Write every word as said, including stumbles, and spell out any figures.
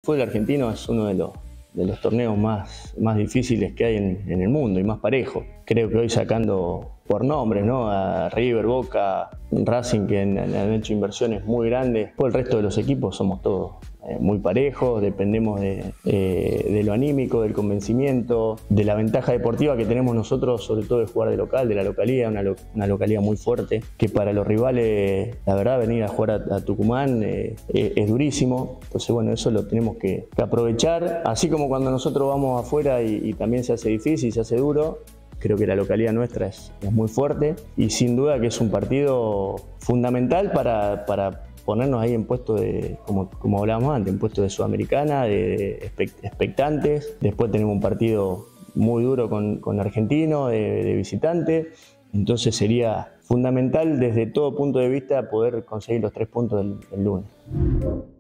fútbol argentino es uno de los, de los torneos más, más difíciles que hay en, en el mundo y más parejo. Creo que hoy sacando por nombres, ¿no? A River, Boca, Racing, que han, han hecho inversiones muy grandes. Por el resto de los equipos somos todos eh, muy parejos, dependemos de, eh, de lo anímico, del convencimiento, de la ventaja deportiva que tenemos nosotros, sobre todo de jugar de local, de la localidad, una, lo, una localidad muy fuerte, que para los rivales, la verdad, venir a jugar a, a Tucumán eh, eh, es durísimo. Entonces, bueno, eso lo tenemos que, que aprovechar, así como cuando nosotros vamos afuera y, y también se hace difícil, se hace duro. Creo que la localidad nuestra es, es muy fuerte y sin duda que es un partido fundamental para, para ponernos ahí en puesto de, como, como hablábamos antes, en puesto de Sudamericana, de, de expectantes. Después tenemos un partido muy duro con, con Argentino, de, de visitante. Entonces sería fundamental desde todo punto de vista poder conseguir los tres puntos del, del lunes.